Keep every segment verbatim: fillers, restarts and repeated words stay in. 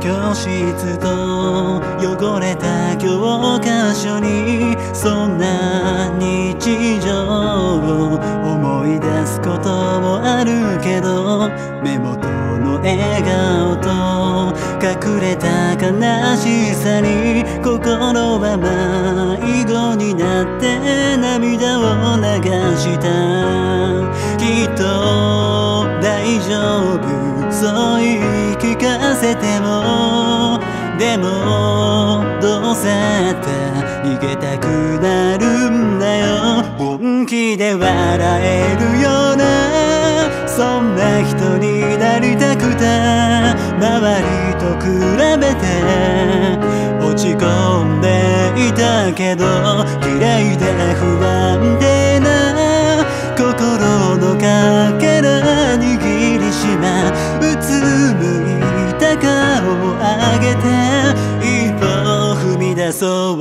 教室と汚れた教科書にそんな日常を思い出すこともあるけど、目元の笑顔と隠れた悲しさに心は迷子になって涙を流した。きっと大丈夫そう言い聞かせても、でもどうせって逃げたくなるんだよ。本気で笑えるようなそんな人になりたくて、周りと比べて落ち込んでいたけど、嫌いで不安定な心のかけら握りしめ、うつむいた顔を上げて一歩踏み出そう。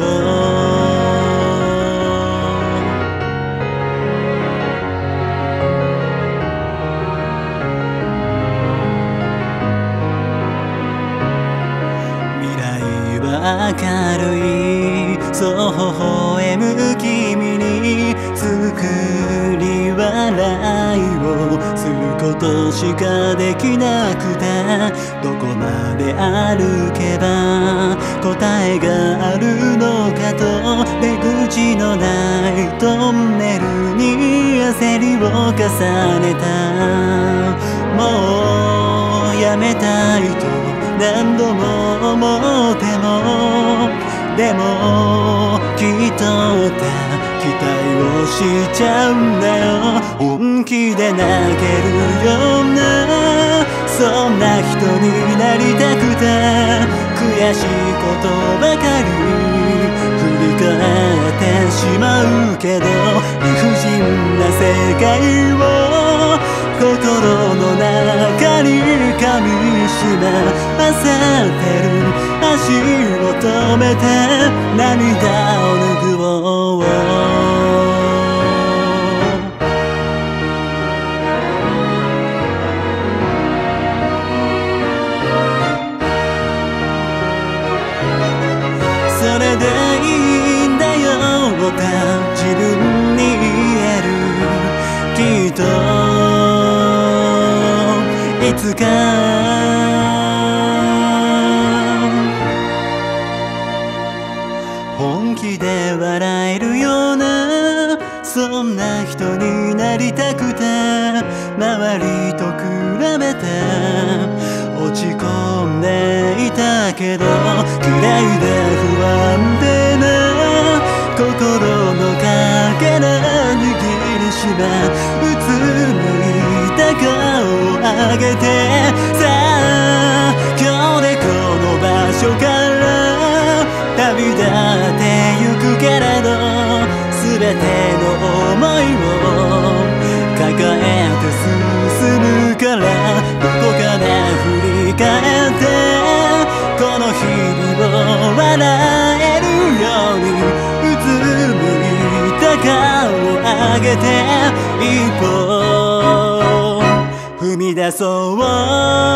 明るいそう微笑む君に作り笑いをすることしかできなくて、どこまで歩けば答えがあるのかと、出口のないトンネルに焦りを重ねた。もうやめたいと何度も思っても、でもきっとって期待をしちゃうんだよ。本気で泣けるようなそんな人になりたくて、悔しいことばかり振り返ってしまうけど、理不尽な世界を心の中に噛みしめ、焦ってる足を止めて涙を拭おう。それでいいんだよって自分に言える。きっといつか本気で笑えるようなそんな人になりたくて、周りと比べて落ち込んでいたけど、嫌いで不安定な心のかけら握りしめ、うつむいた顔を上げて、さあ今日でこの場所から旅立ってゆくけれど、全ての想いを抱えて進むから、どこかで振り返ってこの日々を笑えるように、うつむいた顔を上げて一歩踏み出そう。